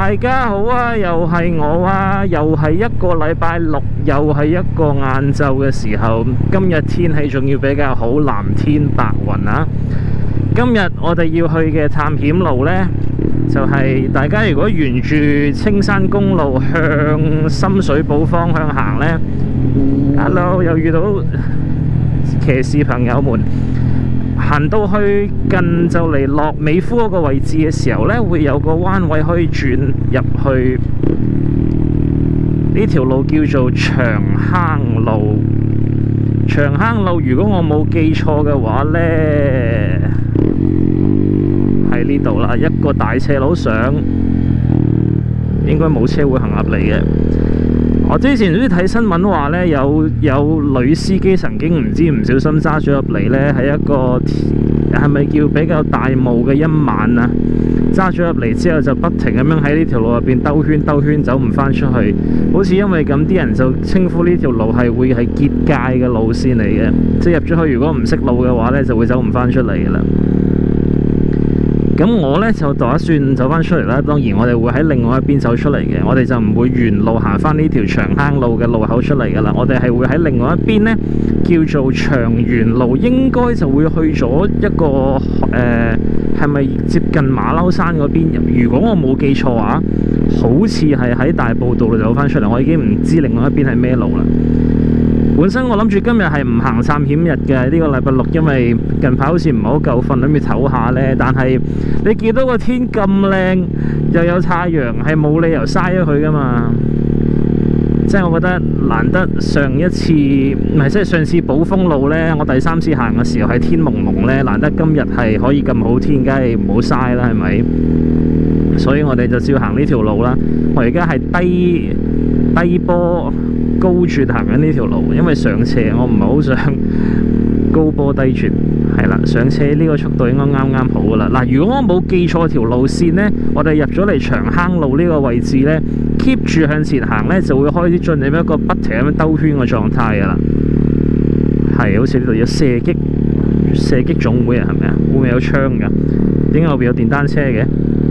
大家好啊，又係我啊，又係一個禮拜六，又係一個晏晝嘅時候。今日天氣仲要比較好，藍天白雲啊。今日我哋要去嘅探險路呢，就係大家如果沿住青山公路向深水埗方向行呢 ，Hello， 又遇到騎士朋友們。行到去近就嚟落美孚嗰個位置嘅時候呢，會有個彎位可以轉入去。呢條路叫做長坑路。長坑路如果我冇記錯嘅話呢，喺呢度啦，一個大斜路上，應該冇車會行入嚟嘅。我之前都睇新聞話呢，有女司機曾經唔小心揸咗入嚟呢，喺一個係咪叫比較大霧嘅一晚啊？揸咗入嚟之後就不停咁樣喺呢條路入邊兜圈走唔返出去，好似因為咁啲人就稱呼呢條路係會係結界嘅路線嚟嘅，即係入咗去如果唔識路嘅話呢，就會走唔返出嚟㗎啦。咁我呢，就打算走返出嚟啦，當然我哋會喺另外一邊走出嚟嘅，我哋就唔會沿路行返呢條長坑路嘅路口出嚟噶啦，我哋係會喺另外一邊呢，叫做長元路，應該就會去咗一個係咪接近馬騮山嗰邊？如果我冇記錯啊，好似係喺大埔道走返出嚟，我已經唔知另外一邊係咩路啦。本身我諗住今日係唔行探險日嘅，呢個禮拜六，因為近排好似唔係好夠瞓，諗住唞下呢。但係你見到個天咁靚，又有太陽，係冇理由嘥咗佢噶嘛。即係我覺得難得上一次，唔係即係上次寶豐路呢，我第3次行嘅時候係天蒙蒙呢，難得今日係可以咁好天，梗係唔好嘥啦，係咪？所以我哋就照行呢條路啦。我而家係低波高轉行緊呢條路，因為上斜我唔係好想高波低轉，係啦，上斜呢個速度應該啱好噶啦。嗱，如果我冇記錯條路線呢，我哋入咗嚟長坑路呢個位置呢 keep 住向前行呢，就會開始進入一個不停咁樣兜圈嘅狀態噶啦。係，好似呢度有射擊總會啊，係咪啊？會唔會有槍噶？點解後邊有電單車嘅？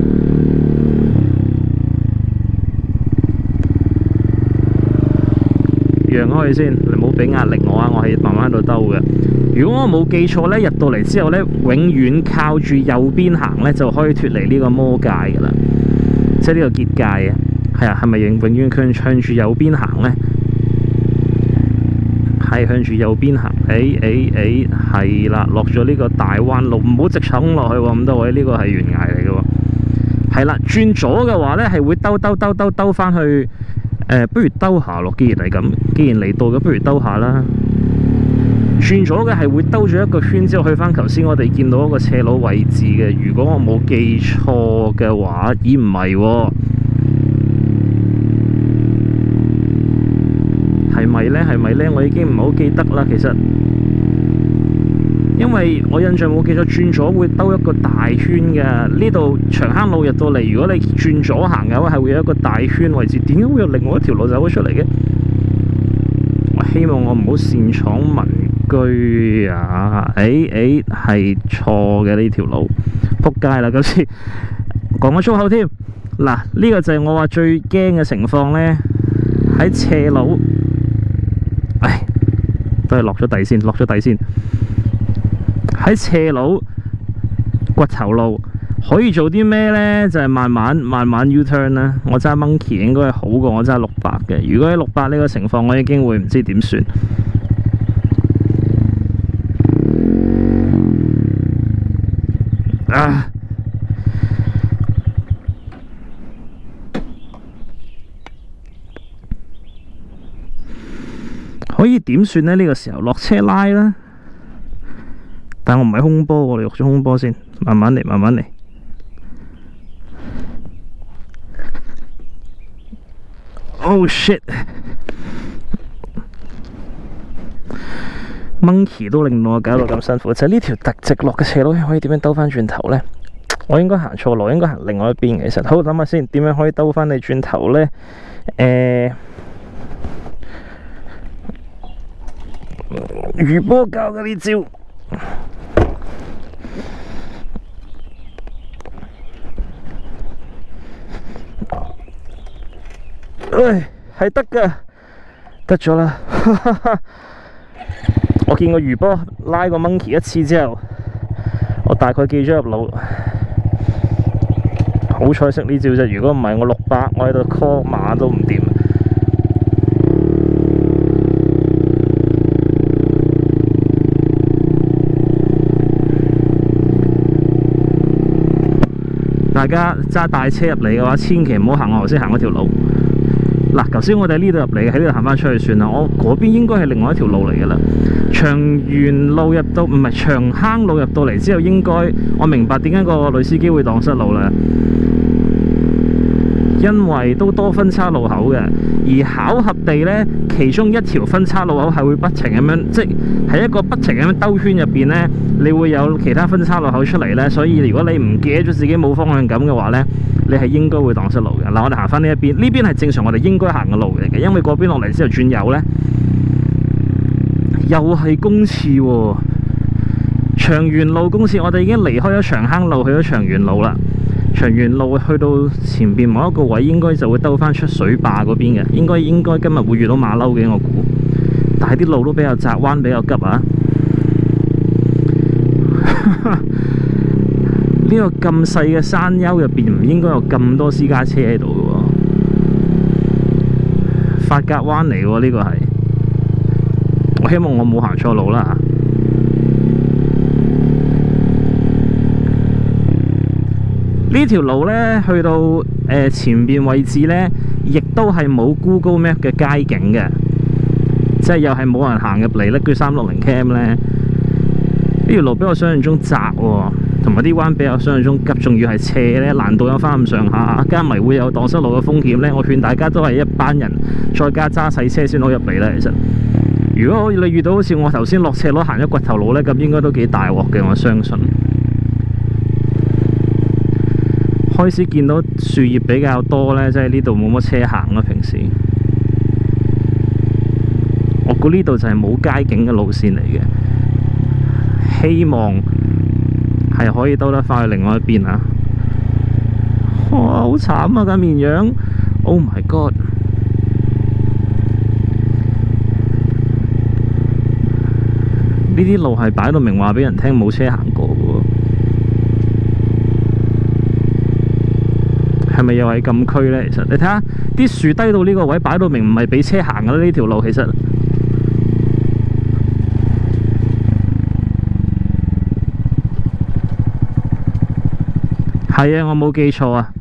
讓開先，你唔好俾壓力我啊！我係慢慢喺度兜嘅。如果我冇記錯呢，入到嚟之後呢，永遠靠住右邊行呢，就可以脫離呢個魔界噶啦，即係呢個結界啊。係啊，係咪永遠向住右邊行呢？係向住右邊行。係啦，落咗呢個大彎路，唔好直衝落去喎。咁多位，呢個係懸崖嚟嘅喎。係啦，轉左嘅話呢，係會兜翻去。不如兜下咯，既然係咁，既然嚟到嘅，不如兜下啦。轉咗嘅係會兜咗一個圈之後去翻頭先我哋見到一個斜路位置嘅。如果我冇記錯嘅話，咦唔係喎？係咪呢？我已經唔係好記得啦。其實因為我印象冇記錯，轉咗會兜一個大圈嘅。呢度長坑路入到嚟，如果你轉左行嘅話，係會有一個大圈位置。點解會有另外一條路走咗出嚟嘅？我希望我唔好擅闖民居啊！係錯嘅呢條路，仆街啦！今次講咗粗口添。嗱，呢個就係我話最驚嘅情況呢。喺斜路，都係落咗底先。喺斜路骨頭路可以做啲咩呢？就係慢慢 U-turn 啦。我揸 Monkey 應該係好過我揸600嘅。如果喺600呢個情況，我已經會唔知點算。可以點算呢？呢個時候落車拉啦。但我唔係空波，我哋落咗空波先，慢慢嚟。Oh shit！ Monkey 都令到我搞到咁辛苦，就係呢條直落嘅斜路可以點樣兜翻轉頭呢？我應該行錯路，應該行另外一邊嘅。其實好諗下先，點樣可以兜翻你轉頭呢？余波教嘅呢招。 唉，係得㗎，得咗啦。我見個魚波拉個 monkey 一次之後，我大概記咗入腦。好彩識呢招啫，如果唔係我600，我喺度 call 馬都唔掂。大家揸大車入嚟嘅話，千祈唔好行我頭先行嗰條路。嗱，頭先我哋呢度入嚟，喺呢度行翻出去算啦。我嗰邊應該係另外一條路嚟嘅啦。長元路入到，唔係長坑路入到嚟之後，應該我明白點解個女司機會蕩失路啦。因為都多分叉路口嘅，而巧合地呢，其中一條分叉路口係會不停咁樣，即係一個不停咁樣兜圈入邊呢，你會有其他分叉路口出嚟呢。所以如果你唔記得咗自己冇方向感嘅話呢，你係應該會蕩失路嘅。嗱，我哋行翻呢一邊，呢邊係正常我哋應該行嘅路嚟嘅，因為嗰邊落嚟之後轉右呢，又係公廁喎。長元路公廁，我哋已經離開咗長坑路，去咗長元路啦。長元路去到前邊某一個位，應該就會兜翻出水壩嗰邊嘅。應該今日會遇到馬騮嘅，我估。但係啲路都比較窄，彎比較急啊！呢個咁細嘅山丘入邊，唔應該有咁多私家車喺度嘅喎。髮格灣嚟喎，呢個係。我希望我冇行錯路啦。呢條路呢，去到前邊位置呢，亦都係冇 Google Map 嘅街景嘅，即係又係冇人行入嚟呢。佢360 cam 呢，呢條路比我想象中窄喎，同埋啲彎比我想象中急，仲要係斜呢，難度有翻咁上下，加埋會有蕩失路嘅風險呢。我勸大家都係一班人，再加揸細車先好入嚟啦。其實，如果你遇到好似我頭先落斜路行咗掘頭路呢，咁應該都幾大鑊嘅，我相信。開始見到樹葉比較多呢，即係呢度冇乜車行咯。平時我估呢度就係冇街景嘅路線嚟嘅，希望係可以兜得翻去另外一邊啊！哇，好慘啊！架綿羊 ，Oh my God！ 呢啲路係擺到明話俾人聽冇車行過嘅喎。係咪又係禁區呢？其實你睇下啲樹低到呢個位，擺到明唔係俾車行嘅啦。呢條路其實係啊，我冇記錯啊。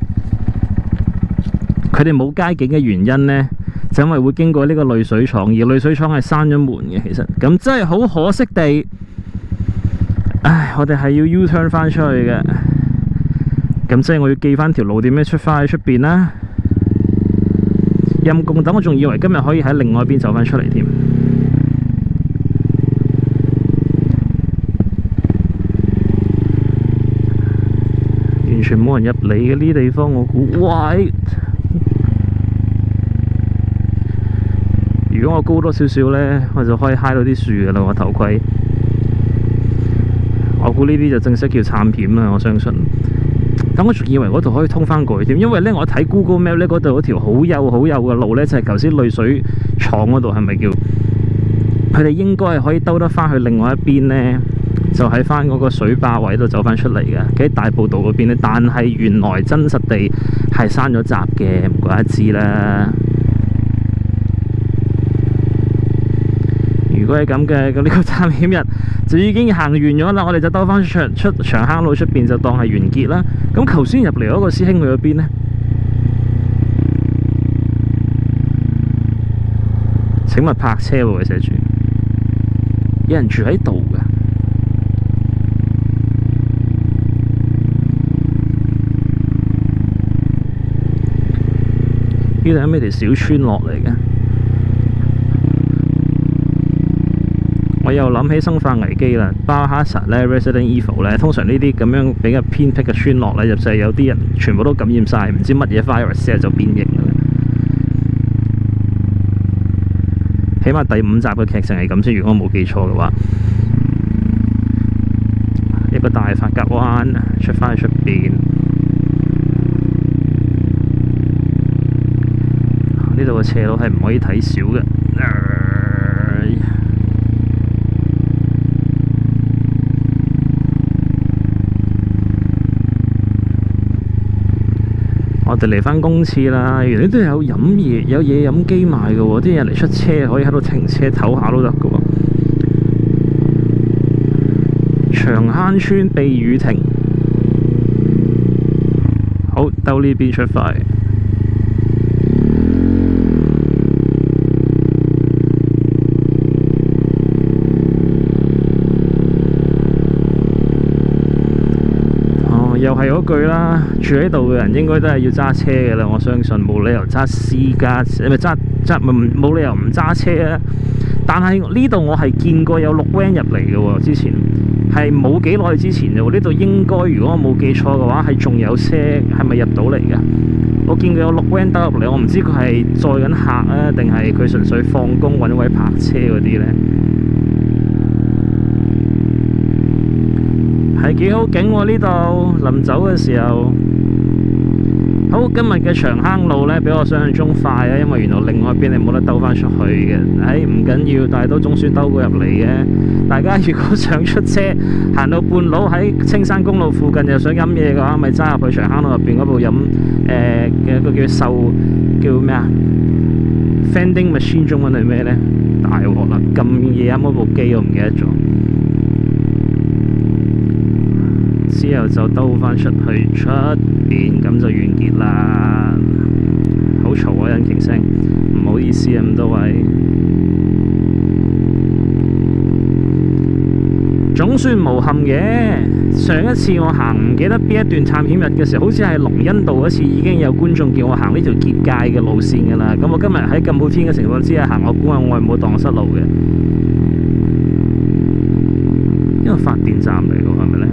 佢哋冇街景嘅原因呢，就因為會經過呢個濾水廠，而濾水廠係閂咗門嘅。其實咁真係好可惜地，唉，我哋係要 U turn 翻出去嘅。咁即係我要記翻條路點樣出翻去出邊啦。陰公，等我仲以為今日可以喺另外一邊走翻出嚟添。完全冇人入嚟嘅呢啲地方，我估。喂，如果我高多少少呢，我就可以揩到啲樹㗎啦。我頭盔，我估呢啲就正式叫探險啦。我相信。咁我仲以為嗰度可以通翻過去添，因為呢，我睇 Google Map 呢，嗰度嗰條好幼好幼嘅路呢，就係頭先濾水廠嗰度，係咪叫？佢哋應該係可以兜得翻去另外一邊呢，就喺翻嗰個水壩位度走翻出嚟嘅，喺大埔道嗰邊呢。但係原來真實地係閂咗閘嘅，唔怪得知啦。如果係咁嘅，咁呢個探險日就已經行完咗啦。我哋就兜翻出長坑路出邊，就當係完結啦。咁頭先入嚟嗰個師兄去咗邊呢？請勿泊車喎，寫住有人住喺度㗎。呢度係咩條小村落嚟嘅？我又諗起生化危機啦，巴哈薩咧 Resident Evil 咧，通常呢啲咁樣比較偏僻嘅村落咧，就係有啲人全部都感染晒，唔知乜嘢 virus 就變形啦。起碼第5集嘅劇情係咁先，如果我冇記錯嘅話。一個大髮夾彎出返去出邊， 度嘅斜路係唔可以睇少嘅。我哋嚟返公廁啦，原來都有飲嘢，有嘢飲機賣嘅喎，啲人嚟出車可以喺度停車唞下都得嘅喎。長坑村避雨亭，好，兜呢邊出發。又係嗰句啦，住喺度嘅人應該都係要揸車嘅啦。我相信冇理由揸私家，冇理由唔揸車啊。但係呢度我係見過有綠 van 入嚟嘅喎，之前係冇幾耐之前嘅喎。呢度應該如果我冇記錯嘅話，係仲有車，係咪入到嚟嘅？我見佢有綠 van 兜入嚟，我唔知佢係載緊客啊，定係佢純粹放工揾位泊車嗰啲呢？係幾好景喎呢度，臨走嘅時候。好，今日嘅長坑路呢，比我想象中快啊，因為原來另外一邊你冇得兜返出去嘅。唔緊要，但係都總算兜過入嚟嘅。大家如果想出車，行到半路喺青山公路附近又想飲嘢嘅話，咪揸入去長坑路入邊嗰度飲嘅個叫咩啊 ？Vending machine 中文係咩呢？大鑊啦！咁夜啱嗰部機我唔記得咗。之後就兜返出去出邊，咁就完結啦。好嘈啊，引擎聲，唔好意思啊，咁多位。總算無憾嘅。上一次我行唔記得邊一段探險日嘅時候，好似係龍欣道嗰次已經有觀眾叫我行呢條結界嘅路線㗎啦。咁我今日喺咁好天嘅情況之下行，我估我係冇蕩失路嘅。因為發電站嚟㗎，係咪呢？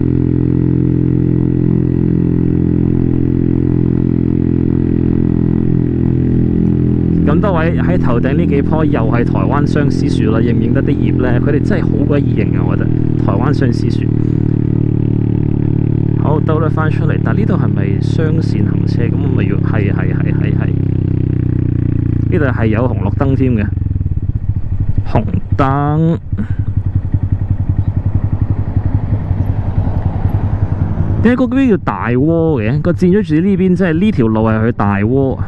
咁多位喺頭頂呢幾棵又係台灣相思樹啦，認唔認得啲葉呢？佢哋真係好鬼易認啊！我覺得台灣相思樹。好，兜得返出嚟，但呢度係咪雙線行車？咁我咪要係。呢度係有紅綠燈添嘅，紅燈。點解嗰邊叫大窩嘅？個箭咗住呢邊，即係呢條路係去大窩。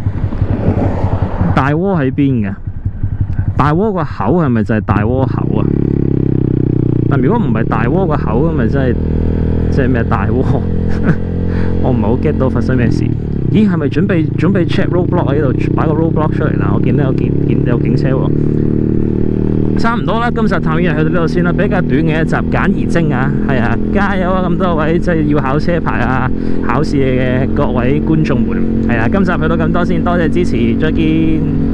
大窩喺邊嘅？大窩個口係咪就係大窩口啊？但如果唔係大窩個口，咁咪真係即係咩大窩？我唔係好 get 到發生咩事。咦，係咪準備 check roadblock 喺度擺個 roadblock 出嚟啦？我見到有警車喎。差唔多啦，今集探險日去到呢度先啦，比較短嘅一集，簡而精啊，係啊，加油啊！咁多位即係要考車牌啊、考試嘅各位觀眾們，係啊，今集去到咁多先，多謝支持，再見。